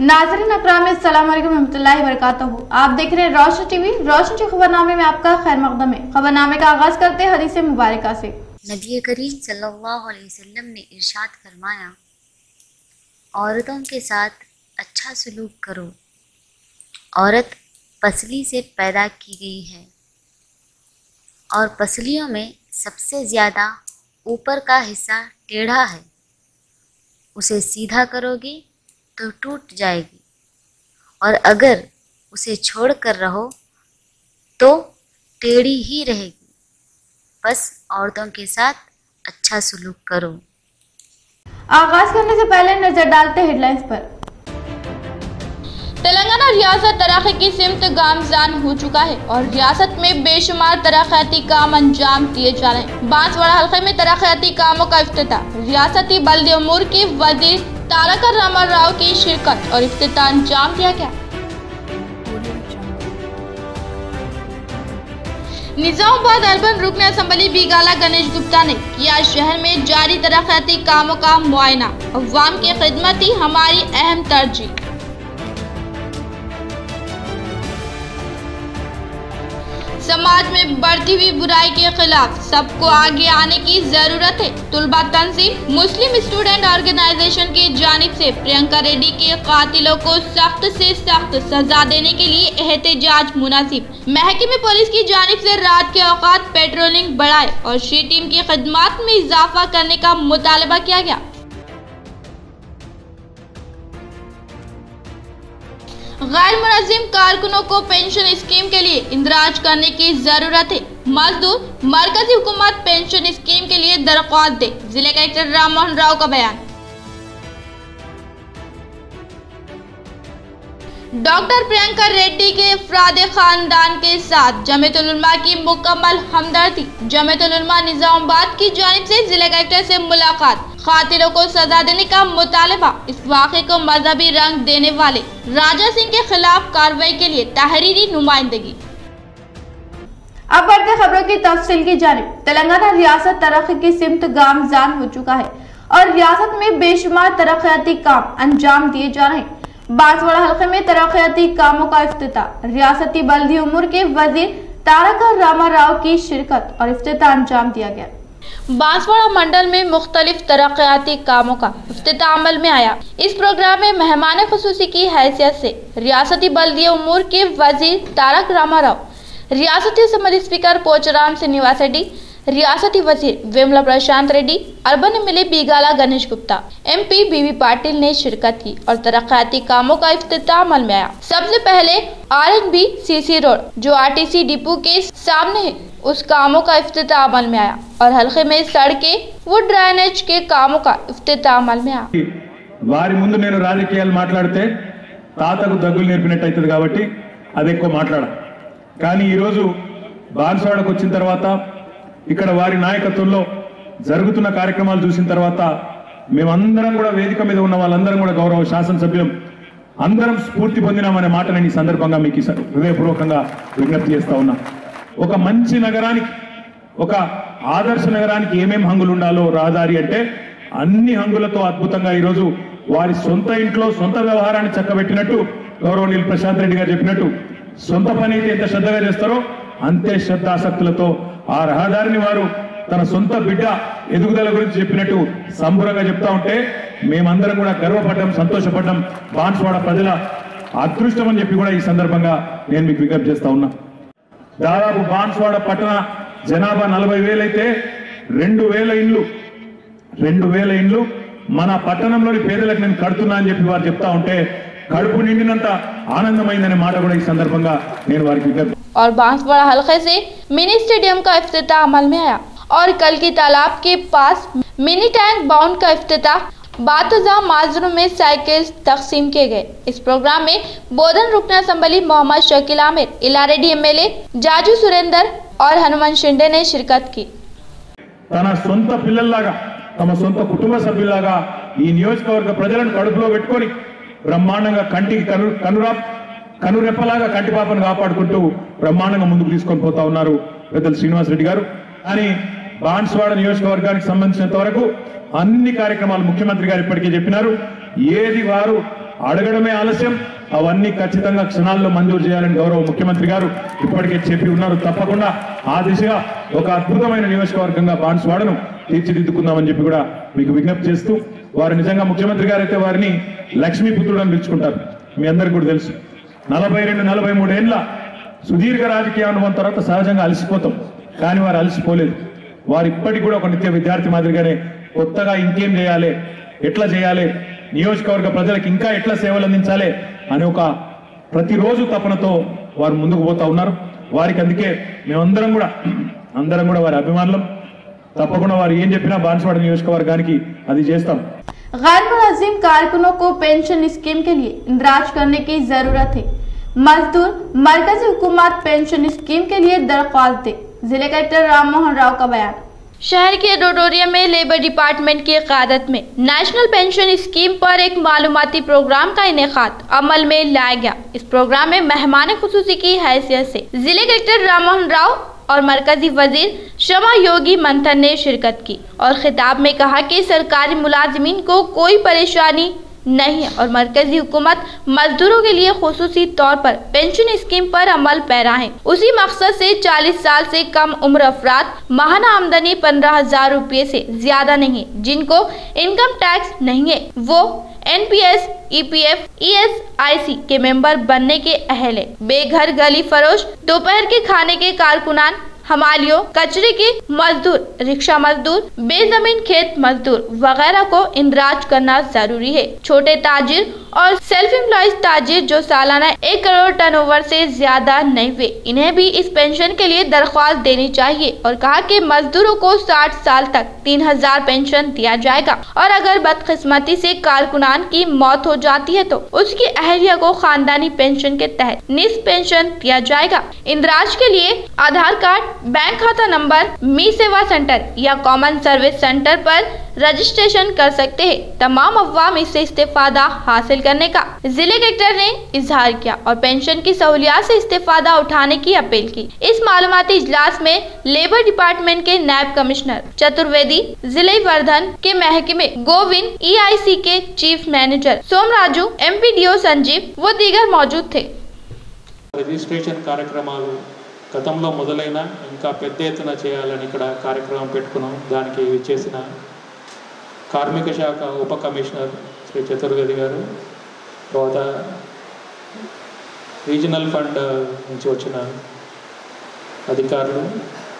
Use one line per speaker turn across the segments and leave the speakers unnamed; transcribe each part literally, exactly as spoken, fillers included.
नाज़रीन अकराम अस्सलाम वालेकुम रहमतुल्लाहि व बरकातहू। आप देख रहे हैं रोशन टीवी। रोशन टी खबरनामे में आपका खैर मकदम है। खबरनामे का आगाज करते हैं हदीस मुबारका से।
नबी करीम सल्लल्लाहु अलैहि वसल्लम ने इरशाद फरमाया, औरतों के साथ अच्छा सलूक करो। औरत पसली से पैदा की गई है और पसलियों में सबसे ज़्यादा ऊपर का हिस्सा टेढ़ा है। उसे सीधा करोगे तो टूट जाएगी और अगर उसे छोड़ कर रहो तो टेढ़ी ही रहेगी। बस औरतों के साथ अच्छा सलूक करो।
आगाज करने से पहले नजर डालते हेडलाइंस पर। तेलंगाना रियासत तरक्की की सिमत गामजान हो चुका है और रियासत में बेशुमार तरक्याती काम अंजाम दिए जा रहे हैं। बांसवाड़ा हल्के में तरक्याती कामों का इफ्तिताह। रियासती बल्दी उमूर के वजीर तारक रामाराव की शिरकत और इफ्तिताह अंजाम दिया गया। निजामाबाद अर्बन रुकन असम्बली बिगाला गणेश गुप्ता ने किया शहर में जारी तरक्याती कामों का मुआयना। अवाम की खिदमत ही हमारी अहम तरजीह। समाज में बढ़ती हुई बुराई के खिलाफ सबको आगे आने की जरूरत है। तुलबा तंजीम मुस्लिम स्टूडेंट ऑर्गेनाइजेशन की जानिब से प्रियंका रेड्डी के कातिलों को सख्त से सख्त सजा देने के लिए एहतजाज मुनासिब। महकमे पुलिस की जानिब से रात के औकात पेट्रोलिंग बढ़ाए और शी टीम की खिदमत में इजाफा करने का मुतालबा किया गया। गैर मुनज़्ज़िम कारकुनों को पेंशन स्कीम के लिए इंदराज करने की जरूरत है। मजदूर मरकजी हुकूमत पेंशन स्कीम के लिए दरख्वास्त दे। जिले कलेक्टर राम मोहन राव का बयान। डॉक्टर प्रियंका रेड्डी के अफराद खानदान के साथ जमीयतुल उलमा की मुकम्मल हमदर्दी। जमीयतुल उलमा निजामाबाद की जानिब से जिला कलेक्टर से मुलाकात। कातिलों को सजा देने का मुतालबा। इस वाक़े को मजहबी रंग देने वाले राजा सिंह के खिलाफ कार्रवाई के लिए तहरीरी नुमाइंदगी। अब बढ़ते खबरों की तफसील की जानिब। तेलंगाना रियासत तरक्की की सिमत गामजान हो चुका है और रियासत में बेशुमार तरक्याती काम अंजाम दिए जा रहे हैं। बांसवाड़ा हल्के में तरक्याती कामों का इफ्तिताह। रियासती बल्दी उमूर के वजीर तारक रामाराव की शिरकत और इफ्तिताह अंजाम दिया गया। बांसवाड़ा मंडल में मुख्तलिफ तरक्याती कामों का इफ्तिताह अमल में आया। इस प्रोग्राम में मेहमान खुसूसी की हैसियत से रियासती बल्दी उमूर के वजीर तारक रामाराव, रियासती असम्बली स्पीकर पोचराम श्रीनिवास रेड्डी, रियासती वजीर Vimala Prashanth Reddy, urban MLA Bigala Ganesh Gupta, MP B V Patil ने शिरकत की और तरक्याती कामों का इफ्तिताह अमल में आया। सबसे पहले आरएनबी सीसी रोड जो आरटीसी डिपो के सामने है, उस कामों का इफ्तिताह अमल में आया और हल्के में सड़कें व ड्रेनेज के कामों का इफ्तिताह अमल में आया।
వారి ముందు నేను రాజకీయాలు మాట్లాడితే తాతకు దగ్గులు నేర్పినట్టయితది కాబట్టి అది ఎక్కువ మాట్లాడ. కానీ ఈ రోజు బాన్స్వాడకు వచ్చిన తర్వాత ఇక్కడ వారి నాయకత్వంలో జరుగుతున్న కార్యక్రమాలు చూసిన తర్వాత మేమందరం కూడా వేదిక మీద ఉన్న వాళ్ళందరం కూడా గౌరవ శాసనసభ్యులం అందరం స్ఫూర్తి పొందినామనే మాట నేను ఈ సందర్భంగా మీకు హృదయపూర్వకంగా విజ్ఞప్తి చేస్తా ఉన్నా. ఒక మంచి నగరానికి ఒక ఆదర్శ నగరానికి ఏమేం హంగులు ఉండాలో రహదారి అంటే అన్ని హంగులతో అద్భుతంగా ఈరోజు వారి సొంత ఇంట్లో సొంత వ్యవహారాన్ని చక్కబెట్టినట్టు గౌరవనీయులు ప్రశాంత్ రెడ్డి గారు చెప్పినట్టు సొంత పని అయితే ఎంత శ్రద్ధగా చేస్తారో అంతే శ్రద్ధాసక్తులతో ఆ రహదారిని వారు తన సొంత బిడ్డ ఎదుగుదల గురించి చెప్పినట్టు సంబురంగా చెప్తా ఉంటే మేమందరం కూడా గర్వపడ్డాం, సంతోషపడ్డాం. బాన్స్వాడ ప్రజల అదృష్టం అని చెప్పి కూడా ఈ సందర్భంగా నేను మీకు విజ్ఞప్తి చేస్తా ఉన్నా. దాదాపు బాన్స్వాడ పట్టణ జనాభా నలభై వేలైతే రెండు వేల ఇండ్లు రెండు వేల ఇండ్లు మన పట్టణంలోని పేదలకు నేను కడుతున్నా అని చెప్పి వారు చెప్తా ఉంటే కడుపు నిండినంత ఆనందమైందనే మాట కూడా ఈ సందర్భంగా నేను వారికి విజ్ఞప్తి.
और बांसवाड़ा हल्के से मिनी स्टेडियम का इफ्तिताह अमल में आया और कल की तालाब के पास मिनी टैंक बाउंड का इफ्तिताह। बातजा माजरू में साइकिल तकसीम किए गए। इस प्रोग्राम में बोधन रुकन असम्बली मोहम्मद शकील आमिर, इलारेड्डी एमएलए जाजू सुरेंदर और हनुमान शिंदे ने शिरकत की।
తన సొంత పిల్లల్లాగా తమ సొంత కుటుంబ సభ్యులాగా ఈ నియోజకవర్గ ప్రజలను కడుపులో పెట్టుకొని బ్రహ్మాండంగా కంటికి కను కనురా కనురెప్పలాగా కంటిపాపను కాపాడుకుంటూ బ్రహ్మాండంగా ముందుకు తీసుకొని పోతా ఉన్నారు పెద్దలు శ్రీనివాస్ రెడ్డి గారు. కానీ బాన్స్వాడ నియోజకవర్గానికి సంబంధించినంత వరకు అన్ని కార్యక్రమాలు ముఖ్యమంత్రి గారు ఇప్పటికే చెప్పినారు. ఏది వారు అడగడమే ఆలస్యం, అవన్నీ ఖచ్చితంగా క్షణాల్లో మంజూరు చేయాలని గౌరవ ముఖ్యమంత్రి గారు ఇప్పటికే చెప్పి ఉన్నారు. తప్పకుండా ఆ దిశగా ఒక అద్భుతమైన నియోజకవర్గంగా బాన్స్వాడను తీర్చిదిద్దుకుందామని చెప్పి కూడా మీకు విజ్ఞప్తి చేస్తూ, వారు నిజంగా ముఖ్యమంత్రి గారు అయితే వారిని లక్ష్మీపుత్రుడు అని పిలుచుకుంటారు. మీ అందరికీ కూడా తెలుసు, నలభై రెండు నలభై మూడు ఏళ్ళ సుదీర్ఘ రాజకీయ అనుభవం తర్వాత సహజంగా అలసిపోతాం, కానీ వారు అలసిపోలేదు. వారు ఇప్పటికి కూడా ఒక నిత్య విద్యార్థి మాదిరిగానే కొత్తగా ఇంకేం చేయాలి, ఎట్లా చేయాలి, నియోజకవర్గ ప్రజలకు ఇంకా ఎట్లా సేవలు అందించాలి అనే ఒక ప్రతిరోజు తపనతో వారు ముందుకు పోతా ఉన్నారు. వారికి అందుకే మేమందరం కూడా అందరం కూడా వారి అభిమానులం. తప్పకుండా వారు ఏం చెప్పినా బాన్స్వాడ నియోజకవర్గానికి అది చేస్తాం.
गैर मुलाजिम कारकुनों को पेंशन स्कीम के लिए इंदराज करने की जरूरत है। मजदूर मरकजी हुकूमत पेंशन स्कीम के लिए दरख्वास्त दे। जिले कलेक्टर राम मोहन राव का बयान। शहर के रोडोरिया में लेबर डिपार्टमेंट की क़यादत में नेशनल पेंशन स्कीम पर एक मालूमाती प्रोग्राम का इनेकाद अमल में लाया गया। इस प्रोग्राम में मेहमान खुसूसी की हैसियत से जिले कलेक्टर राम मोहन राव और मरकजी वजीर शमा योगी मंथन ने शिरकत की और खिताब में कहा कि सरकारी मुलाजिमीन को कोई परेशानी नहीं है और मरकजी हुकूमत मजदूरों के लिए खुसूसी तौर पर पेंशन स्कीम पर अमल पैरा है। उसी मकसद से चालीस साल से कम उम्र अफराद माहाना आमदनी पंद्रह हजार रूपए से ज्यादा नहीं है, जिनको इनकम टैक्स नहीं है, वो N P S, E P F, E S I C के मेंबर बनने के अहल है। बेघर गली फरोश, दोपहर के खाने के कारकुनान, हमालियों, कचरे के मजदूर, रिक्शा मजदूर, बेजमीन खेत मजदूर वगैरह को इंदराज करना जरूरी है। छोटे ताजिर और सेल्फ एम्प्लॉयज ताजिर जो सालाना एक करोड़ टर्नओवर से ज्यादा नहीं हुए, इन्हें भी इस पेंशन के लिए दरख्वास्त देनी चाहिए और कहा कि मजदूरों को साठ साल तक तीन हजार पेंशन दिया जाएगा और अगर बदकिस्मती से कारकुनान की मौत हो जाती है तो उसकी अहलिया को खानदानी पेंशन के तहत निस्फ पेंशन दिया जाएगा। इंदराज के लिए आधार कार्ड, बैंक खाता नंबर, मी सेवा सेंटर या कॉमन सर्विस सेंटर पर रजिस्ट्रेशन कर सकते हैं। तमाम अवाम इससे इस्तेफादा हासिल करने का जिले कलेक्टर ने इजहार किया और पेंशन की सहूलियात से इस्तेफादा उठाने की अपील की। इस मालूमाती इजलास में लेबर डिपार्टमेंट के नायब कमिश्नर चतुर्वेदी, जिले वर्धन के महकमे गोविंद, ई आई सी के chief manager Somaraju, M P D O Sanjeev व दीगर मौजूद थे।
రిజిస్ట్రేషన్ కార్యక్రమాలు గతంలో మొదలైన ఇంకా పెద్ద ఎత్తున చేయాలని ఇక్కడ కార్యక్రమం పెట్టుకున్నాం. దానికి చేసిన కార్మిక శాఖ ఉప కమిషనర్ శ్రీ చతుర్వేది గారు, తర్వాత రీజనల్ ఫండ్ నుంచి వచ్చిన అధికారులు,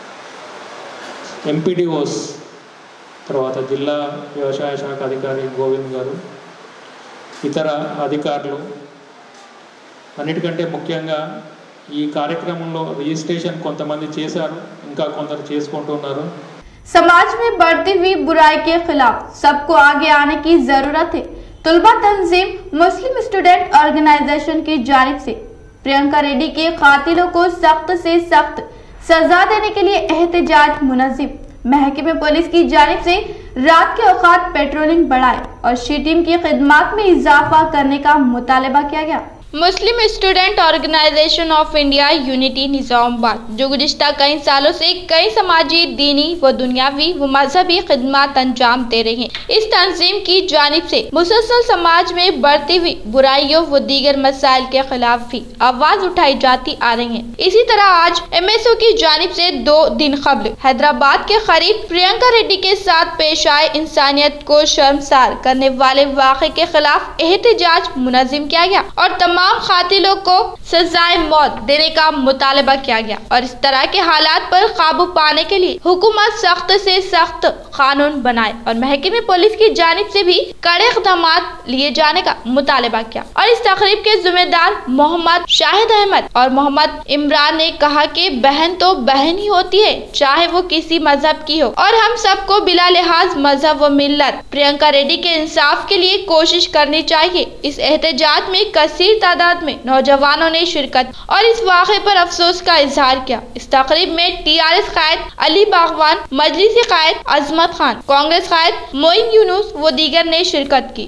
ఎంపీడీఓస్, తర్వాత జిల్లా వ్యవసాయ శాఖ అధికారి గోవింద్ గారు, ఇతర అధికారులు, అన్నిటికంటే ముఖ్యంగా ఈ కార్యక్రమంలో రిజిస్ట్రేషన్ కొంతమంది చేశారు, ఇంకా కొందరు చేసుకుంటున్నారు.
समाज में बढ़ती हुई बुराई के खिलाफ सबको आगे आने की जरूरत है। तुलबा तंजीम मुस्लिम स्टूडेंट ऑर्गेनाइजेशन की जानिब से प्रियंका रेड्डी के कातिलों को सख्त से सख्त सजा देने के लिए एहतजाज मुनज़्ज़म। महकमे पुलिस की जानिब से रात के औकात पेट्रोलिंग बढ़ाए और शी टीम की खिदमत में इजाफा करने का मुतालबा किया गया। Muslim student organisation of India unity Nizamabad, जो गुज़िश्ता कई सालों से कई समाजी, दीनी व दुनियावी व मजहबी खिदमत अंजाम दे रही हैं। इस तंजीम की जानिब से मुसलसल समाज में बढ़ती हुई बुराइयों व दीगर मसाइल के खिलाफ भी आवाज उठाई जाती आ रही है। इसी तरह आज एम एस ओ की जानिब से दो दिन कबल हैदराबाद के करीब प्रियंका रेड्डी के साथ पेश आए इंसानियत को शर्मसार करने वाले वाक़े के खिलाफ एहतजाज मुनज़्ज़म किया गया और तमाम तमाम कातिलों को सजाए मौत देने का मुतालबा किया गया और इस तरह के हालात पर काबू पाने के लिए हुकूमत सख्त से सख्त कानून बनाए और महकमे पुलिस की जानिब से भी कड़े इक़दाम लिए जाने का मुतालबा किया। और इस तकरीब के जिम्मेदार मोहम्मद शाहिद अहमद और मोहम्मद इमरान ने कहा कि बहन तो बहन ही होती है, चाहे वो किसी मजहब की हो, और हम सबको बिला लिहाज मजहब व मिल्लत प्रियंका रेड्डी के इंसाफ के लिए कोशिश करनी चाहिए। इस एहतजाज में कसीर तादाद में नौजवानों ने शिरकत और इस वाक़े पर अफसोस का इजहार किया। इस तकरीब में टी आर एस कायद अली बागवान, मजलिसी कायद अजमत खान, कांग्रेस कायद मोइन यूनुस व दीगर ने शिरकत की।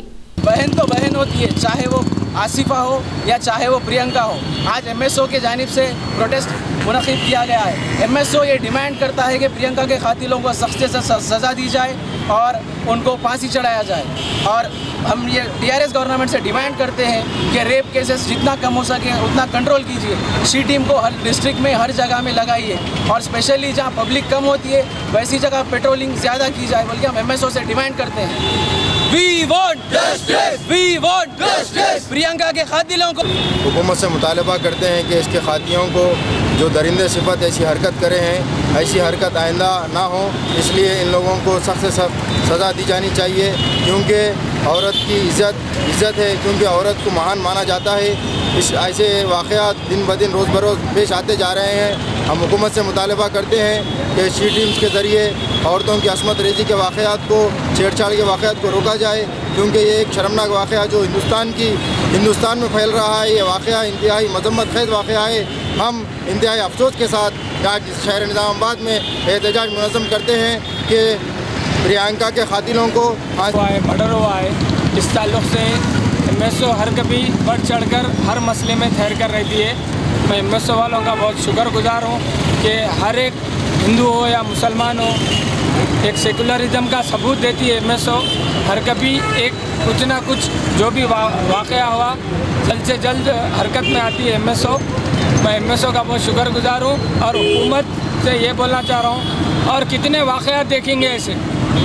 बहन तो बहन होती है, चाहे वो आसिफा हो या चाहे वो प्रियंका हो। आज एमएसओ के जानिब से प्रोटेस्ट मुनक़िद किया गया है। एमएसओ ये डिमांड करता है कि प्रियंका के कातिलों को सख्त से सख्त सज़ा दी जाए और उनको फांसी चढ़ाया जाए। और हम ये टीआरएस गवर्नमेंट से डिमांड करते हैं कि रेप केसेस जितना कम हो सके उतना कंट्रोल कीजिए। सी टीम को हर डिस्ट्रिक्ट में हर जगह में लगाइए और स्पेशली जहाँ पब्लिक कम होती है वैसी जगह पेट्रोलिंग ज़्यादा की जाए, बल्कि हम एमएसओ से डिमांड करते हैं। We want justice! We want justice! Priyanka के कातिलों को
हुकूमत से मुतालबा करते हैं कि इसके कातिलों को जो दरिंदे सिफत ऐसी हरकत करे हैं, ऐसी हरकत आइंदा ना हो, इसलिए इन लोगों को सख्त से सख्त सज़ा दी जानी चाहिए। क्योंकि औरत की इज़्ज़त इज़्ज़त है, क्योंकि औरत को महान माना जाता है। इस ऐसे वाक़यात दिन ब दिन रोज़ बरोज़ पेश आते जा रहे हैं। हम हुकूमत से मुतालबा करते हैं कि शी टीम्स के ज़रिए औरतों की असमत रेज़ी के वाक़यात को, छेड़छाड़ के वाक़यात को रोका जाए, क्योंकि ये एक शर्मनाक वाक़या जो हिंदुस्तान की हिंदुस्तान में फैल रहा है, ये वाक़या इंतहाई मज़म्मत खेज़ वाक़या है। हम इंतहाई अफसोस के साथ आज शहर निज़ामाबाद में एहतजाज मुनज़्ज़म करते हैं कि प्रियंका के कातिलों को
मर्डर हुआ है। इस ताल्लुक़ से एमएसओ हर कभी बढ़ चढ़ कर हर मसले में ठहर कर रहती है। मैं एमएसओ वालों का बहुत शुक्रगुजार हूँ कि हर एक हिंदू हो या मुसलमान हो, एक सेकुलरिज्म का सबूत देती है एमएसओ। हर कभी एक कुछ ना कुछ जो भी वा, वाक़या हुआ जल्द से जल्द हरकत में आती है एमएसओ। मैं एमएसओ का बहुत शुक्रगुजार हूँ और हुकूमत से ये बोलना चाह रहा हूँ, और कितने वाक़यात देखेंगे ऐसे।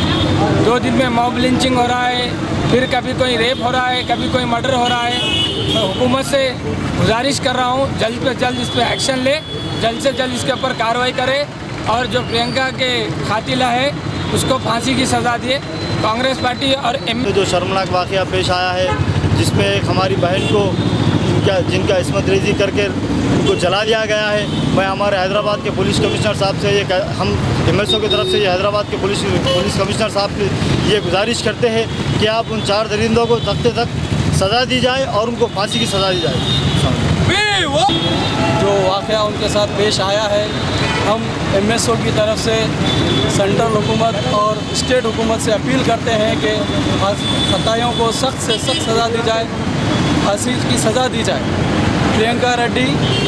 दो दिन में मॉब लिंचिंग हो रहा है, फिर कभी कोई रेप हो रहा है, कभी कोई मर्डर हो रहा है। मैं हुकूमत से गुजारिश कर रहा हूँ जल्द से जल्द इस पर एक्शन ले, जल्द से जल्द इसके ऊपर कार्रवाई करे और जो प्रियंका के कातिला है उसको फांसी की सज़ा दिए। कांग्रेस पार्टी और एम
जो शर्मनाक वाक़या पेश आया है, जिसमें एक हमारी बहन को जिनका जिनका इस्मत रेज़ी करके उनको जला दिया गया है, मैं हमारे हैदराबाद के पुलिस कमिश्नर साहब से ये हम एमएसओ की तरफ से ये हैदराबाद के पुलिस पुलिस कमिश्नर साहब से ये गुजारिश करते हैं कि आप उन चार दरिंदों को सख्त से सख्त सज़ा दी जाए और उनको फांसी की सज़ा दी जाए।
जो वाक़या उनके साथ पेश आया है, हम एमएसओ की तरफ से सेंट्रल हुकूमत और स्टेट हुकूमत से अपील करते हैं कि खतायों को सख्त से सख्त सज़ा दी जाए, फांसी की सज़ा दी जाए। प्रियंका रेड्डी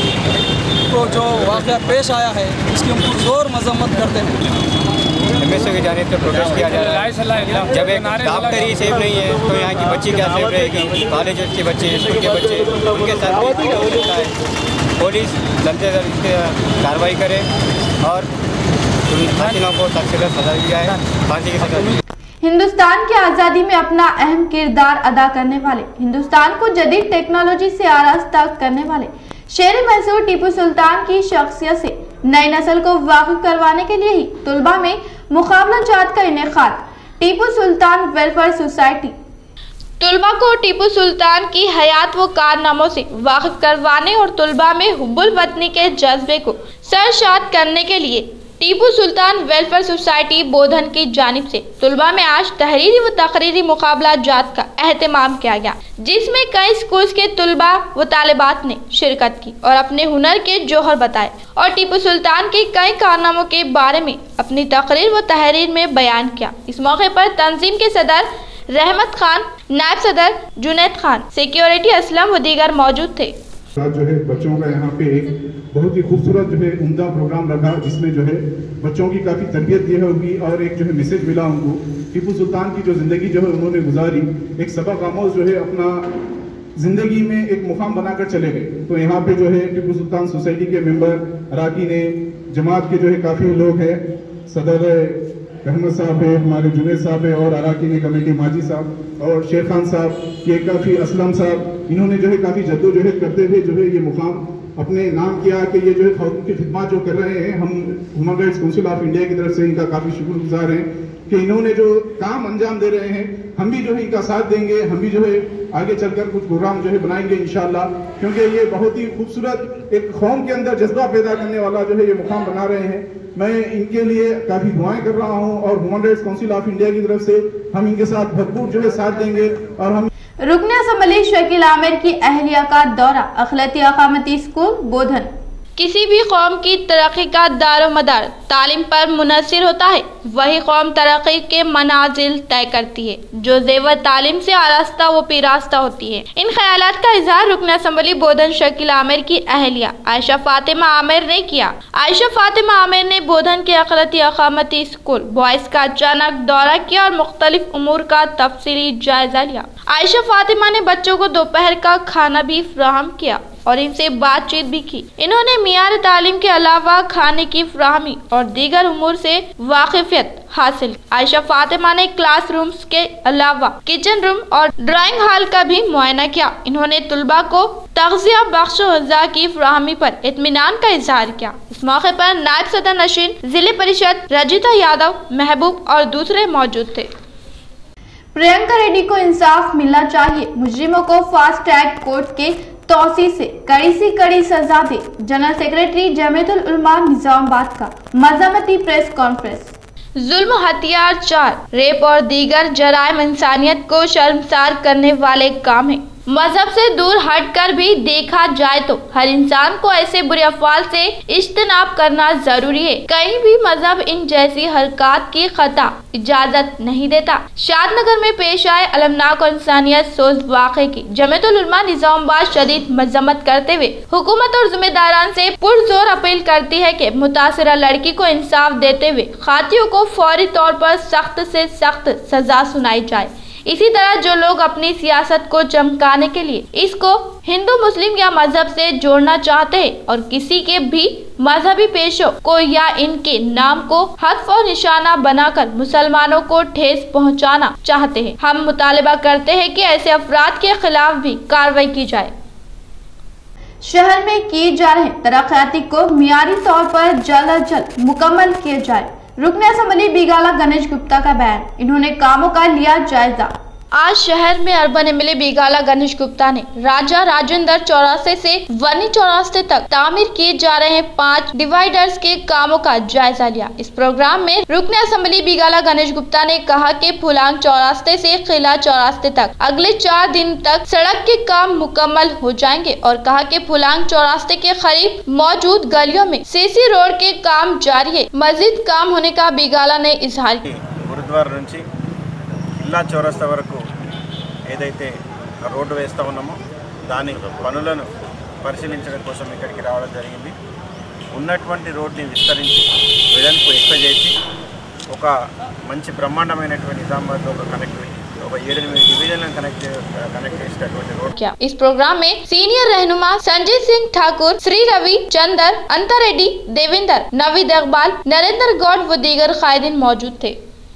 को जो वाक़या पेश आया है इसकी हम पुरज़ोर मजम्मत करते हैं।
एमएसओ की जानिब से प्रोटेस्ट किया जा रहा है। जब एक डॉक्टर ही सेफ नहीं है तो यहाँ की बच्ची क्या सेफ रहेगी? कॉलेज के बच्चे, स्कूल के बच्चे, उनके साथ भी हो सकता है। पुलिस जल्द से जल्द इस कार्रवाई करे और उन कातिलों को सख्त से सख्त सज़ा दी जाए, फांसी की सज़ा दी।
हिंदुस्तान की आज़ादी में अपना अहम किरदार अदा करने वाले, हिंदुस्तान को जदीद टेक्नोलॉजी से आरास्ता करने वाले शेर मैसूर टीपू सुल्तान की शख्सियत से नई नस्ल को वाकिफ करवाने के लिए ही तुलबा में मुकाबला जात का इनेकाद। टीपू सुल्तान वेलफेयर सोसाइटी तुलबा को टीपू सुल्तान की हयात व कारनामों से वाकिफ करवाने और तुलबा में हुब्बुल वतनी के जज्बे को सरशाद करने के लिए टीपू सुल्तान वेलफेयर सोसाइटी बोधन की जानिब से तुलबा में आज तहरीरी व तकरीरी मुकाबला जात का एहतमाम किया गया, जिसमें कई स्कूल्स के तुलबा व तालिबात ने शिरकत की और अपने हुनर के जौहर बताए और टीपू सुल्तान के कई कारनामों के बारे में अपनी तकरीर व तहरीर में बयान किया। इस मौके पर तंजीम के सदर रहमत खान, नायब सदर जुनैद खान, सिक्योरिटी असलम व दीगर मौजूद थे।
जो है बच्चों का यहाँ पे एक बहुत ही खूबसूरत जो है उम्दा प्रोग्राम रखा, जिसमें जो है बच्चों की काफ़ी तरबियत दी होगी और एक जो है मैसेज मिला उनको। टीपू सुल्तान की जो ज़िंदगी जो है उन्होंने गुजारी, एक सबक आमोज जो है अपना ज़िंदगी में एक मुकाम बनाकर चले गए। तो यहाँ पे जो है टीपू सुल्तान सोसाइटी के मेंबर, अराकीन जमात के जो है काफ़ी लोग हैं, सदर रहमत साहब है, हमारे जुनैद साहब है और अराकीन कमेटी माजी साहब और शेर खान साहब, ये काफ़ी असलम साहब, इन्होंने जो है काफ़ी जद्दोजहद करते हुए जो है ये मुकाम अपने नाम किया कि ये जो है खातून की खिदमत जो कर रहे हैं, हम human rights council of India की तरफ से इनका काफ़ी शुक्रगुजार हैं कि इन्होंने जो काम अंजाम दे रहे हैं, हम भी जो है इनका साथ देंगे, हम भी जो है आगे चलकर कुछ प्रोग्राम जो है बनाएंगे इंशाल्लाह, क्योंकि ये बहुत ही खूबसूरत एक कौम के अंदर जज्बा पैदा करने वाला जो है ये मुकाम बना रहे हैं। मैं इनके लिए काफ़ी दुआएं कर रहा हूँ और human rights council of India की तरफ से हम इनके साथ भरपूर जो है साथ देंगे। और हम
रुकने असम्बली शकील आमिर की अहलिया का दौरा अखिलती अकामती स्कूल बोधन। किसी भी कौम की तरक्की का दारोमदार तालीम पर मुनहसर होता है। वही कौम तरक्की के मनाजिल तय करती है। जो जेवर तालीम से आरास्ता वो पीरास्ता होती है। इन ख्यालात का इजहार रुकन असम्बली बोधन शकील आमिर की अहलिया आयशा फातिमा आमिर ने किया। आयशा फातिमा आमिर ने बोधन के अक़लती अक़ामती स्कूल बॉयज का अचानक दौरा किया और मुख्तलिफ उमूर का तफसीली जायजा लिया। आयशा फातिमा ने बच्चों को दोपहर का खाना भी फराहम किया और इनसे बातचीत भी की। इन्होंने मियार तालीम के अलावा खाने की फराहमी और दीगर उमूर से वाकिफियत हासिल। आयशा फातिमा ने क्लासरूम्स के अलावा किचन रूम और ड्राइंग हॉल का भी मुआयना किया। इन्होंने तुलबा को तग़ज़िया बख्श ग़िज़ा की फराहमी पर इत्मीनान का इजहार किया। इस मौके पर नायब सदर नशीन जिले परिषद रजिता यादव, महबूब और दूसरे मौजूद थे। प्रियंका रेड्डी को इंसाफ मिलना चाहिए। मुजरिमों को फास्ट ट्रैक कोर्ट के तौसी से कड़ी से कड़ी सजा दे। जनरल सेक्रेटरी जमीयतुल उलमा निजामाबाद का मज़ामती प्रेस कॉन्फ्रेंस। जुल्म, हथियार, चार, रेप और दीगर जराइम इंसानियत को शर्मसार करने वाले काम है। मजहब से दूर हटकर भी देखा जाए तो हर इंसान को ऐसे बुरे अफ़आल से इज्तनाब करना जरूरी है। कहीं भी मजहब इन जैसी हरकत की खता इजाजत नहीं देता। शादनगर में पेश आए अलमनाक और इंसानियत सोज वाक़े की जमीयतुल उलमा निजामाबाद शदीद मजम्मत करते हुए हुकूमत और जिम्मेदारान से पुरजोर अपील करती है कि मुतासिरा लड़की को इंसाफ देते हुए खातियों को फौरी तौर पर सख्त से सख्त सजा सुनाई जाए। इसी तरह जो लोग अपनी सियासत को चमकाने के लिए इसको हिंदू मुस्लिम या मजहब से जोड़ना चाहते हैं और किसी के भी मजहबी पेशों को या इनके नाम को हदफ और निशाना बनाकर मुसलमानों को ठेस पहुंचाना चाहते हैं, हम मुतालिबा करते हैं कि ऐसे अफराद के खिलाफ भी कार्रवाई की जाए। शहर में किए जा रहे तरक्याती को मियारी तौर पर जल्द अज जल्द मुकम्मल किया जाए। रुकन असम्बली बिगाला गणेश गुप्ता का बयान। इन्होंने कामों का लिया जायजा। आज शहर में अर्बन एमएलए बिगाला गणेश गुप्ता ने राजा राजेंद्र चौरासे से वनी चौरास्ते तक तामीर किए जा रहे पाँच डिवाइडर्स के कामों का जायजा लिया। इस प्रोग्राम में रुकन असम्बली बिगाला गणेश गुप्ता ने कहा कि फुलांग चौरास्ते से किला चौरास्ते तक अगले चार दिन तक सड़क के काम मुकम्मल हो जाएंगे और कहा कि फुलांग चौरास्ते के करीब मौजूद गलियों में सीसी रोड के काम जारी है। मजीद काम होने का बिगाला ने इजहार किया।
జిల్లా చౌరస్తా వరకు ఏదైతే రోడ్డు వేస్తూ ఉన్నామో దాని పనులను పరిశీలించడం కోసం ఇక్కడికి రావడం జరిగింది। ఉన్నటువంటి రోడ్ని విస్తరించి వెడల్పు ఎక్కువ చేసి ఒక మంచి బ్రహ్మాండమైనటువంటి నిజామాబాద్లో ఒక కనెక్టివిటీ ఒక ఏడు డివిజన్లను కనెక్ట్ కనెక్ట్ చేసేటటువంటి రోడ్।
इस प्रोग्राम में सीनियर रहनुमा संजय सिंह ठाकुर, श्री रवि, चंदर, अंता रेड्डी, देवेंद्र, नवीद इकबाल, नरेंद्र गौड़ व दीगर कायदीन मौजूद थे।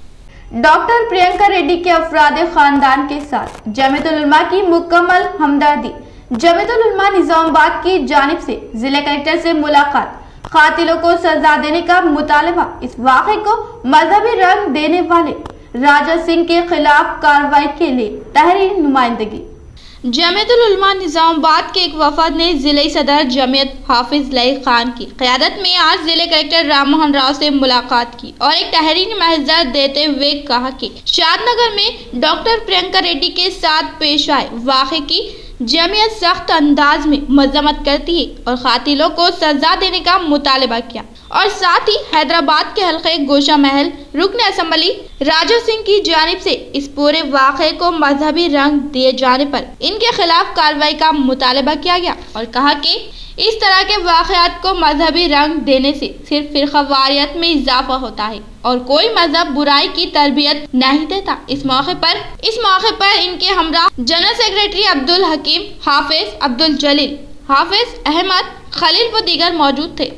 डॉक्टर प्रियंका रेड्डी के अफराद खानदान के साथ जमीयतुल उलमा की मुकम्मल हमदर्दी। जमीयतुल उलमा निजामाबाद की जानिब से जिला कलेक्टर से मुलाकात। कातिलों को सजा देने का मुतालबा। इस वाक़े को मजहबी रंग देने वाले राजा सिंह के खिलाफ कार्रवाई के लिए तहरीरी नुमाइंदगी। जमीयतुल उलमा निजामाबाद के एक वफद ने जिले सदर जमीयत हाफिज लई खान की क़यादत में आज जिले कलेक्टर राम मोहन राव से मुलाकात की और एक तहरीरी महज़र देते हुए कहा कि शादनगर में डॉक्टर प्रियंका रेड्डी के साथ पेश आए वाक़े की जमीयत सख्त अंदाज में मजम्मत करती है और कातिलों को सजा देने का मुतालबा किया और साथ ही हैदराबाद के हल्के गोशा महल रुकन असम्बली राजा सिंह की जानिब से इस पूरे वाक़े को मजहबी रंग दिए जाने पर इनके खिलाफ कार्रवाई का मुतालबा किया गया और कहा कि इस तरह के वाक़यात को मजहबी रंग देने से सिर्फ फिरक़ावारियत में इजाफा होता है और कोई मजहब बुराई की तरबियत नहीं देता। इस मौके पर इस मौके पर इनके हमरा जनरल सेक्रेटरी अब्दुल हकीम, हाफिज अब्दुल जलील, हाफिज अहमद, खलील व दीगर मौजूद थे।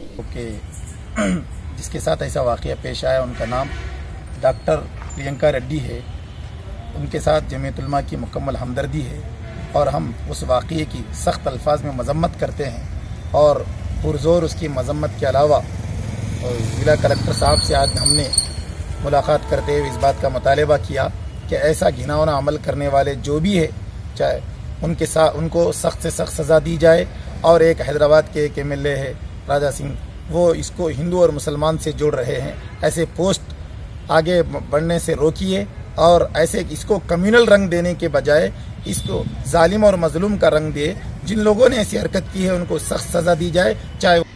जिसके साथ ऐसा वाक़या पेश आया उनका नाम डॉक्टर प्रियंका रेड्डी है। उनके साथ जमीयतुल उलमा की मुकम्मल हमदर्दी है और हम उस वाक़ये की सख्त अल्फाज में मजम्मत करते हैं और पुरजोर उसकी मजम्मत के अलावा ज़िला कलेक्टर साहब से आज हमने मुलाकात करते हुए इस बात का मुतालबा किया कि ऐसा घिनौना अमल करने वाले जो भी है चाहे उनके साथ उनको सख्त से सख्त सज़ा दी जाए। और एक हैदराबाद के एक एम एल ए है राजा सिंह, वो इसको हिंदू और मुसलमान से जोड़ रहे हैं। ऐसे पोस्ट आगे बढ़ने से रोकिए और ऐसे इसको कम्युनल रंग देने के बजाय इसको जालिम और मजलूम का रंग दे। जिन लोगों ने ऐसी हरकत की है उनको सख्त सजा दी जाए। चाहे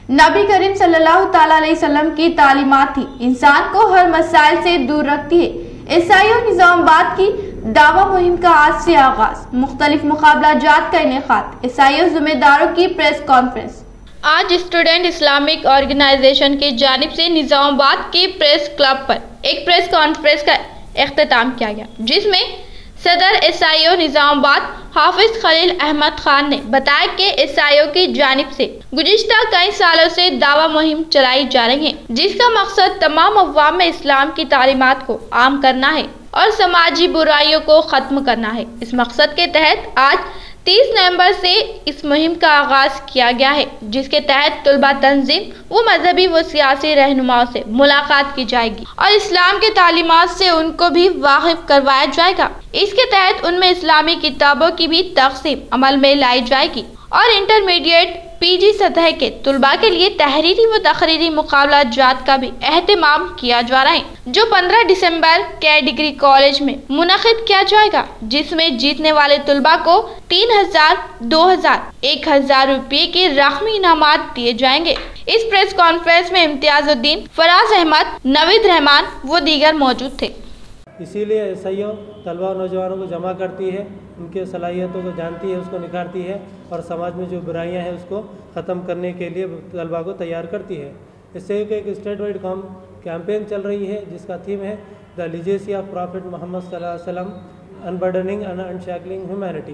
नबी करीम सल्लल्लाहु ताला अलैहि वसल्लम की तालीमात थी, इंसान को हर मसाइल से दूर रखती है। ईसाइयों निजामाबाद की दावा मुहिम का आज से आगाज, मुख्तलिफ मुकाबला जात का इनेकाद, ईसाइयों जिम्मेदारों की प्रेस कॉन्फ्रेंस। आज स्टूडेंट इस्लामिक ऑर्गेनाइजेशन की जानिब से निजामाबाद के प्रेस क्लब पर एक प्रेस कॉन्फ्रेंस का इख्तिताम किया गया, जिसमें सदर ईसाइयों निजामाबाद हाफिज खलील अहमद खान ने बताया कि ईसाइयों की जानिब से गुज़िश्ता कई सालों से दावा मुहिम चलाई जा रही है, जिसका मकसद तमाम अवाम में इस्लाम की तालीमात को आम करना है और समाजी बुराइयों को खत्म करना है। इस मकसद के तहत आज तीस नवंबर से इस मुहिम का आगाज किया गया है, जिसके तहत तुलबा तंजीम व मजहबी व सियासी रहनुमाओं से मुलाकात की जाएगी और इस्लाम के तालीमात से उनको भी वाकिफ करवाया जाएगा। इसके तहत उनमें इस्लामी किताबों की भी तक़सीम अमल में लाई जाएगी और इंटरमीडिएट पीजी सतह के तुलबा के लिए तहरीरी व तकरीरी मुकाबला जात का भी एहतमाम किया जा रहा है, जो पंद्रह दिसंबर के डिग्री कॉलेज में मुनक़िद किया जाएगा, जिसमें जीतने वाले तुलबा को तीन हजार दो हजार एक हजार रुपये के रकमी इनामात दिए जाएंगे। इस प्रेस कॉन्फ्रेंस में इम्तियाजुद्दीन, फराज अहमद, नवीद रहमान व दीगर मौजूद थे।
इसीलिए ईसाइयों तलबा और नौजवानों को जमा करती है, उनके सलाहियतों को जानती है, उसको निखारती है और समाज में जो बुराइयां हैं उसको ख़त्म करने के लिए तलबा को तैयार करती है। इससे एक स्टेट वाइड कॉम कैंपेन चल रही है, जिसका थीम है the legacy of prophet Mohammed सल्लल्लाहु अलैहि वसल्लम अनबर्डनिंग एंड अनशैकलिंग ह्यूमैनिटी,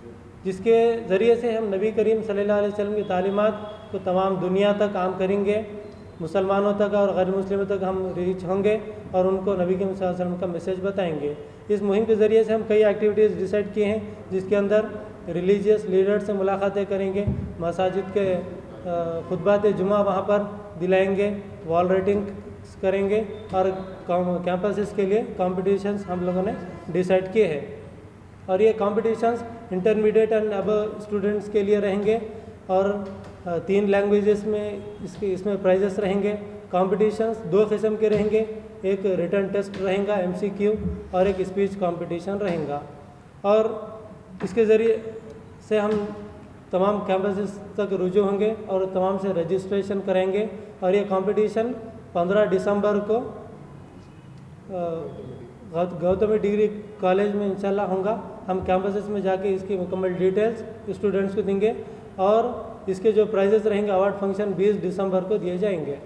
जिसके ज़रिए से हम नबी करीम सल्लल्लाहु अलैहि वसल्लम की तालीमात को तमाम दुनिया तक आम करेंगे, मुसलमानों तक और गैर मुस्लिमों तक हम रीच होंगे और उनको नबी करीम सल्लल्लाहु अलैहि वसल्लम का मैसेज बताएंगे। इस मुहिम के ज़रिए से हम कई एक्टिविटीज़ डिसाइड किए हैं, जिसके अंदर रिलीजियस लीडर से मुलाकातें करेंगे, मसाजिद के खुतबात जुमा वहाँ पर दिलाएंगे, वॉल राइटिंग करेंगे और कैंपसेस के लिए कॉम्पिटिशन्स हम लोगों ने डिसाइड किए हैं। और ये कॉम्पिटिशन्स इंटरमीडिएट एंड अब स्टूडेंट्स के लिए रहेंगे और तीन लैंग्वेजेस में इसके इसमें प्राइजेस रहेंगे। कॉम्पिटिशन्स दो किस्म के रहेंगे, एक रिटन टेस्ट रहेगा एमसीक्यू और एक स्पीच कंपटीशन रहेगा। और इसके ज़रिए से हम तमाम कैंपसेस तक रुजू होंगे और तमाम से रजिस्ट्रेशन करेंगे और ये कंपटीशन पंद्रह दिसंबर को गौतमी डिग्री कॉलेज में इंशाल्लाह होगा। हम कैंपसेस में जाके इसकी मुकम्मल डिटेल्स स्टूडेंट्स को देंगे और इसके जो प्राइजेस रहेंगे अवार्ड फंक्शन बीस दिसंबर को दिए जाएंगे।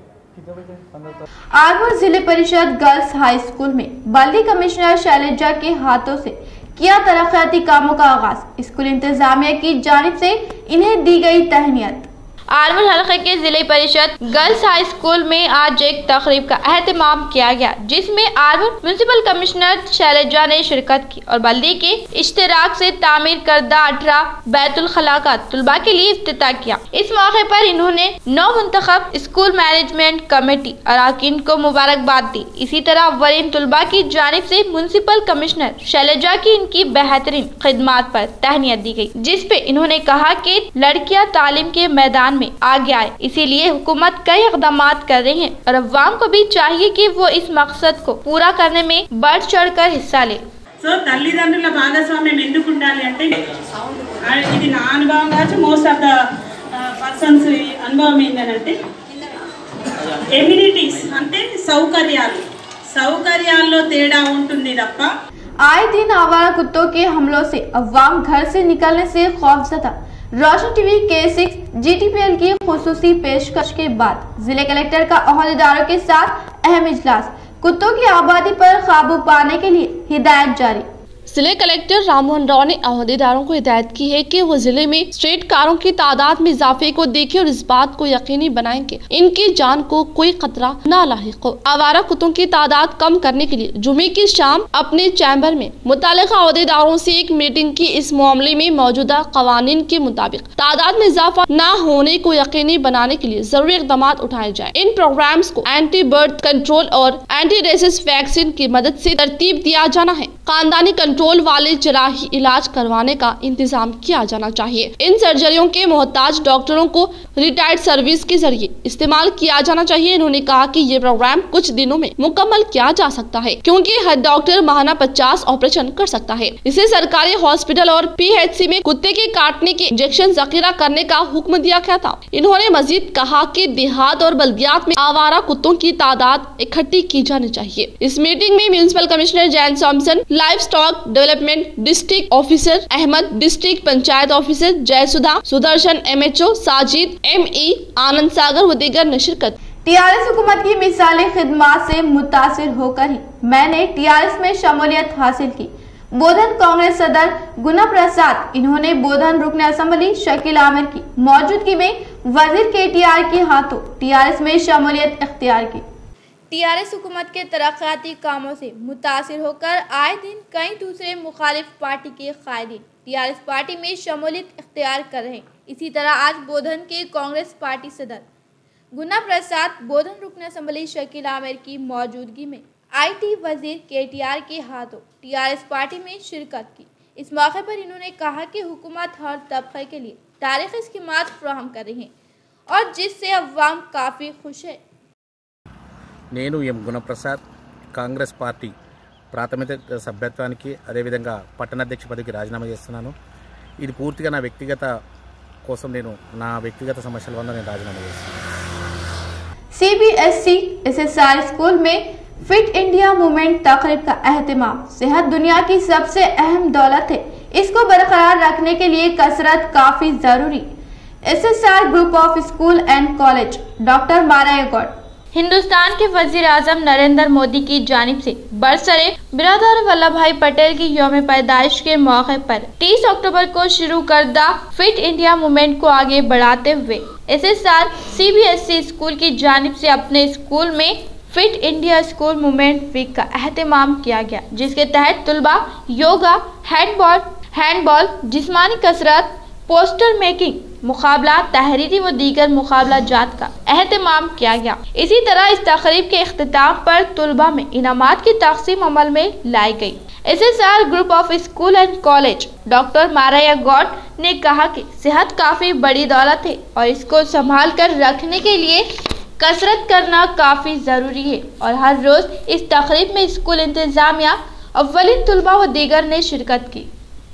आरमोर जिले परिषद गर्ल्स हाई स्कूल में बल्दी कमिश्नर शैलजा के हाथों से किया तरक्याती कामों का आगाज, स्कूल इंतजामिया की जानिब से इन्हें दी गई तहनीत। आरमोर हलके के जिले परिषद गर्ल्स हाई स्कूल में आज एक तकरीब का एहतमाम किया गया, जिसमें आरमोर म्युनिसिपल कमिश्नर शैलजा ने शिरकत की और बल्दी के इश्तराक से तामीर करदा अठारह बैतुल खला तुलबा के लिए इफ्तिताह किया। इस मौके पर इन्होंने नौ मुंतखब स्कूल मैनेजमेंट कमेटी अरकान को मुबारकबाद दी। इसी तरह अव्वलीन तुलबा की जानिब से म्युनिसिपल कमिश्नर शैलजा की इनकी बेहतरीन खिदमात पर तहनीत दी गई, जिसपे इन्होंने कहा कि लड़कियां तालीम के मैदान में आगे आए, इसीलिए हुकूमत कई इक़दाम कर रही है और अवाम को भी चाहिए कि वो इस मकसद को पूरा करने में बढ़ चढ़ कर हिस्सा ले।
సో తల్లిదండ్రుల భాగస్వామ్యం ఎందుకు ఉండాలి అంటే ఇది నా అనుభవం కావచ్చు, మోస్ట్ ఆఫ్ ద పర్సన్స్ అనుభవం ఏంటంటే ఎమ్యూనిటీస్ అంటే సౌకర్యాలు సౌకర్యాల్లో తేడా ఉంటుంది తప్ప।
आए दिन आवारा कुत्तों के हमलों से अवाम घर से निकलने से खौफजदा। रोशन टीवी के सिक्स जीटीपीएल की खुसूसी पेशकश के बाद जिले कलेक्टर का अहदेदारों के साथ अहम इजलास, कुत्तों की आबादी पर काबू पाने के लिए हिदायत जारी। जिले कलेक्टर राममोहन राव ने अहदेदारों को हिदायत की है कि वो जिले में स्ट्रीट कारों की तादाद में इजाफे को देखें और इस बात को यकीनी बनाएं कि इनकी जान को कोई खतरा न लाहिक हो। आवारा कुत्तों की तादाद कम करने के लिए जुमे की शाम अपने चैम्बर में मुतालिका अहदेदारों से एक मीटिंग की। इस मामले में मौजूदा कवानीन के मुताबिक तादाद में इजाफा न होने को यकीनी बनाने के लिए जरूरी इकदाम उठाए जाए। इन प्रोग्राम्स को एंटी बर्ड कंट्रोल और एंटी रेसिस वैक्सीन की मदद से तरतीब दिया जाना है। खानदानी कंट्रोल वाले जराही इलाज करवाने का इंतजाम किया जाना चाहिए। इन सर्जरियों के मोहताज डॉक्टरों को रिटायर्ड सर्विस के जरिए इस्तेमाल किया जाना चाहिए। इन्होंने कहा कि ये प्रोग्राम कुछ दिनों में मुकम्मल किया जा सकता है, क्योंकि हर डॉक्टर माहाना पचास ऑपरेशन कर सकता है। इसे सरकारी हॉस्पिटल और पीएचसी में कुत्ते के काटने के इंजेक्शन जखीरा करने का हुक्म दिया गया था। इन्होंने मजीद कहा कि देहात और बल्दियात में आवारा कुत्तों की तादाद इकट्ठी की जानी चाहिए। इस मीटिंग में municipal commissioner Jain Samson, livestock development district officer Ahmed, district panchayat officer Jayasudha, Sudarshan, MHO Sajid, ME Anand Sagar व दीगर ने शिरकत।
टीआरएस हुकूमत की मिसाली खिदमात से मुतासिर होकर ही मैंने टीआरएस में शमूलियत हासिल की। बोधन कांग्रेस सदर गुना प्रसाद, इन्होंने बोधन रुकन असम्बली शकील आमिर की मौजूदगी में वजीर केटीआर के हाथों टीआरएस में शमूलियत इख्तियार की।
टीआरएस हुकूमत के तरक्याती कामों से मुतासिर होकर आए दिन कई दूसरे मुखालिफ पार्टी के कायदीन टीआरएस पार्टी में शमूलियत इख्तियार कर रहे हैं। इसी तरह आज बोधन के कांग्रेस पार्टी सदर गुना प्रसाद बोधन रुकन असम्बली शकील आमिर की मौजूदगी में आईटी वजीर केटीआर के हाथों टीआरएस पार्टी में शिरकत की। इस मौके पर इन्होंने कहा कि हुकूमत हर तबके के लिए तारीखी स्कीमात फ्राहम कर रही है और जिससे अवाम काफ़ी खुश है।
నేను ఎం గుణప్రసాద్ కాంగ్రెస్ పార్టీ ప్రాథమిక సభ్యత్వానికి అదేవిధంగా పట్టణాధ్యక్ష పదవికి రాజీనామా చేస్తున్నాను। ఇది పూర్తిగా నా వ్యక్తిగత కోసం నేను నా వ్యక్తిగత సమస్యల వల్ల నేను రాజీనామా చేస్తున్నాను।
सीबीएसई एसएसआर स्कूल में फिट इंडिया मूवमेंट तकरीब का अहतमाम। सेहत दुनिया की सबसे अहम दौलत है, इसको बरकरार रखने के लिए कसरत काफी जरूरी। SSR group of school and college doctor माराया गौड़।
हिंदुस्तान के वजीर आजम नरेंद्र मोदी की जानिब से बरसरे बिरादर वल्लभ भाई पटेल की यौम पैदाइश के मौके पर तीस अक्टूबर को शुरू करदा फिट इंडिया मूवमेंट को आगे बढ़ाते हुए एसएसआर सीबीएसई स्कूल की जानिब से अपने स्कूल में fit India school movement week का एहतमाम किया गया, जिसके तहत तुलबा योगा, हैंडबॉल हैंडबॉल जिस्मानी कसरत, पोस्टर मेकिंग मुकाबला, तहरीरी व दीगर मुकाबला जात का एहतमाम किया गया। इसी तरह इस तकरीब के इख्तिताम पर तुलबा में इनामात की तकसीम अमल में लाई गई। SSR group of school and college doctor माराया गौड़ ने कहा कि सेहत काफ़ी बड़ी दौलत है और इसको संभाल कर रखने के लिए कसरत करना काफ़ी ज़रूरी है और हर रोज़ इस तकरीब में स्कूल इंतज़ामिया, अव्वलिन तुलबा व दीगर ने शिरकत की।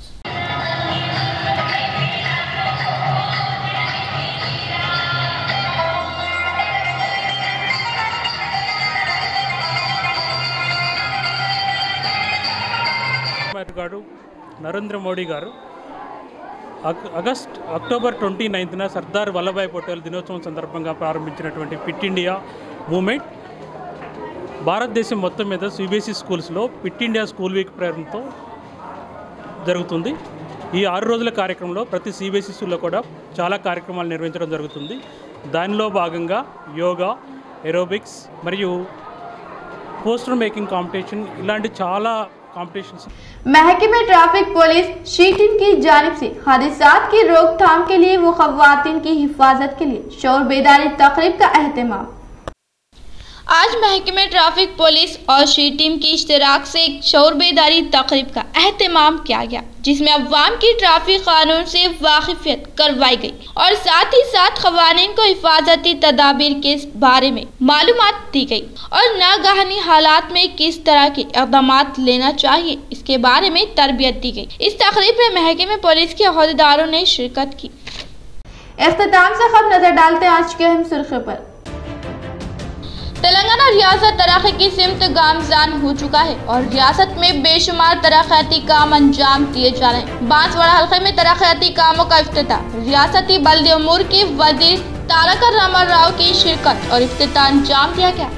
గారు Narendra Modi garu August October twenty నైన్త్న సర్దార్ వల్లభాయ్ పటేల్ దినోత్సవం సందర్భంగా ప్రారంభించినటువంటి ఫిట్ ఇండియా మూమెంట్ భారతదేశం మొత్తం మీద సిబిఎస్ఈ స్కూల్స్లో ఫిట్ ఇండియా స్కూల్ వీక్ ప్రేరణతో జరుగుతుంది। ఈ ఆరు రోజుల కార్యక్రమంలో ప్రతి సిబిఎస్ఈ స్కూల్లో కూడా చాలా కార్యక్రమాలు నిర్వహించడం జరుగుతుంది। దానిలో భాగంగా యోగా, ఏరోబిక్స్ మరియు పోస్టర్ మేకింగ్ కాంపిటీషన్ ఇలాంటి చాలా
महकमे ट्रैफिक पुलिस शीटिंग की जानिब से हादसात की रोकथाम के लिए वो खवातीन की हिफाजत के लिए शौर बेदारी तकरीब का एहतमाम।
आज महकमे ट्रैफिक पुलिस और शी टीम की इश्तिराक से एक शौर बेदारी तकरीब का एहतमाम किया गया, जिसमें अवाम की ट्रैफिक कानून से वाकिफियत करवाई गई और साथ ही साथ खवानीन को हिफाजती तदाबीर के बारे में मालूमात दी गई और नागहानी हालात में किस तरह के इक़दाम लेना चाहिए इसके बारे में तरबियत दी गई। इस तकरीब में महकमे पुलिस के अहदेदारों ने शिरकत की।
इख्तिताम से खबर नजर डालते हैं आज के अहम सुर्खियों पर।
तेलंगाना रियासत तरक्की की सिमत गामजान हो चुका है और रियासत में बेशुमार तरक्याती काम अंजाम दिए जा रहे हैं। बांसवाड़ा हल्के में तरक्याती कामों का इफ्तिताह रियासती बल्दी उमूर के वजीर तारक रामाराव की शिरकत और इफ्तिताह अंजाम दिया गया।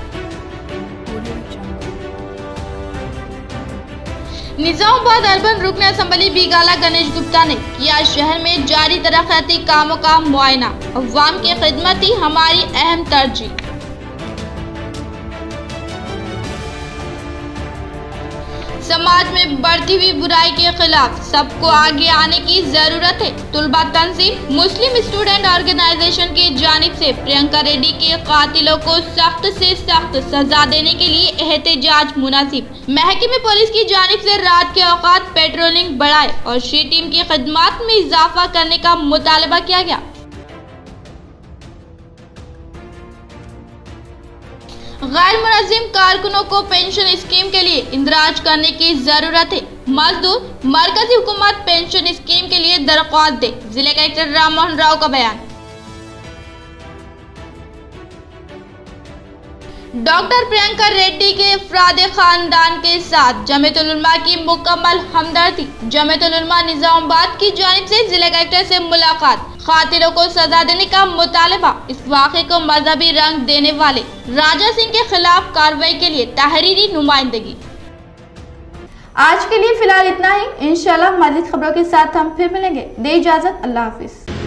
निजामाबाद अर्बन रुकन असम्बली बिगाला गणेश गुप्ता ने किया शहर में जारी तरक्याती कामों का मुआयना। अवाम की खिदमत ही हमारी अहम तरजीह। समाज में बढ़ती हुई बुराई के खिलाफ सबको आगे आने की जरूरत है। तुलबा तंजीम मुस्लिम स्टूडेंट ऑर्गेनाइजेशन की जानिब से प्रियंका रेड्डी के कातिलों को सख्त से सख्त सजा देने के लिए एहतजाज मुनासिब। महकमे पुलिस की जानिब से रात के औकात पेट्रोलिंग बढ़ाए और शी टीम की खिदमत में इजाफा करने का मुतालबा किया गया। गैर मुनज़्ज़िम कारकुनों को पेंशन स्कीम के लिए इंदराज करने की जरूरत है। मजदूर मरकजी हुकूमत पेंशन स्कीम के लिए दरख्वास्त दे, जिला कलेक्टर राम मोहन राव का बयान। डॉक्टर प्रियंका रेड्डी के अफराद खानदान के साथ जमीयतुल उलमा की मुकम्मल हमदर्दी। जमीयतुल उलमा निजामाबाद की जानिब से जिला कलेक्टर से मुलाकात, कातिलों को सजा देने का मुतालबा। इस वाक़े को मजहबी रंग देने वाले राजा सिंह के खिलाफ कार्रवाई के लिए तहरीरी नुमाइंदगी।
आज के लिए फिलहाल इतना ही। इंशाल्लाह मज़ीद खबरों के साथ हम फिर मिलेंगे। दे इजाजत, अल्लाह हाफिज।